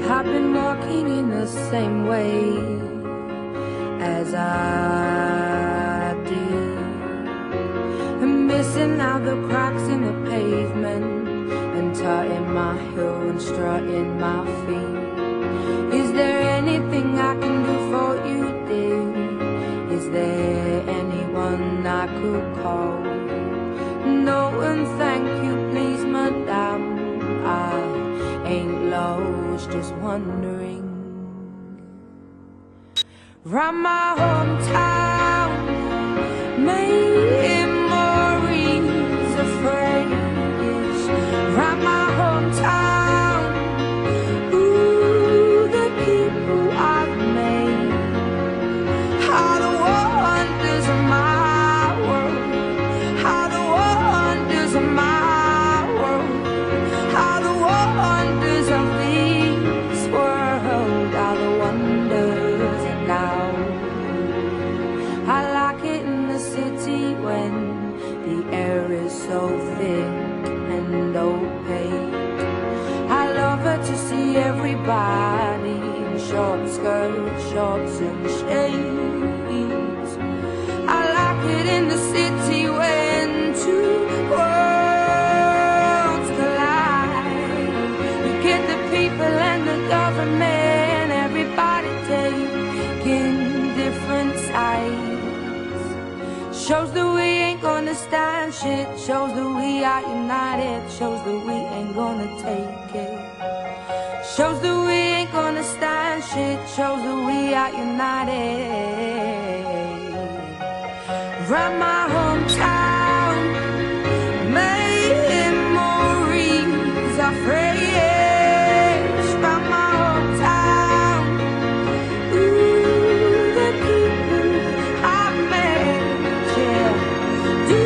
I've been walking in the same way as I did, and missing out the cracks in the pavement, and tutting my heel and strutting my feet. Is there anything I can do for you, dear? Is there anyone I could call? No, and thank you, please, madame. I ain't lost, just wondering. Round my hometown, memories of phrase. Round my hometown, ooh, the people I've made are the wonders of my world, are the wonders of my world, are the wonders of this world, are the wonders now. I like it in the city when the air is so thick and opaque. I love it to see everybody in short skirts, shorts and shades. I like it in the city when two worlds collide. You get the people and the government, everybody taking different sides. Shows that we ain't gonna stand shit, shows that we are united, shows that we ain't gonna take it. Shows that we ain't gonna stand shit, shows that we are united. Round my hometown, memories are fresh. Round my hometown, ooh, the people I've met, yeah. Do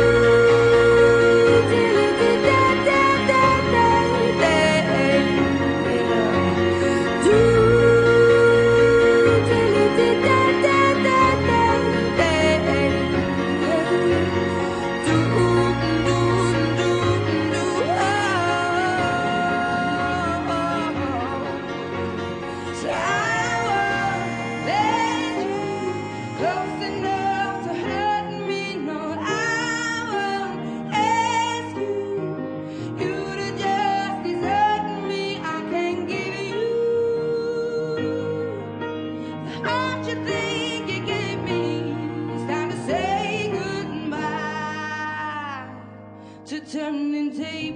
turning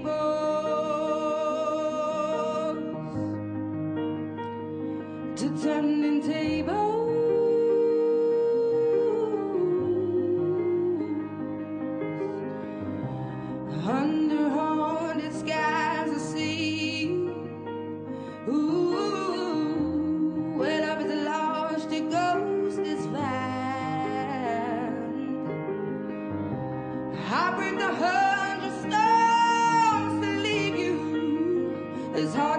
tables, to turning tables. Under haunted skies I see, ooh, where love is lost, a ghost is found. I bring the 100 storms to leave you as hard.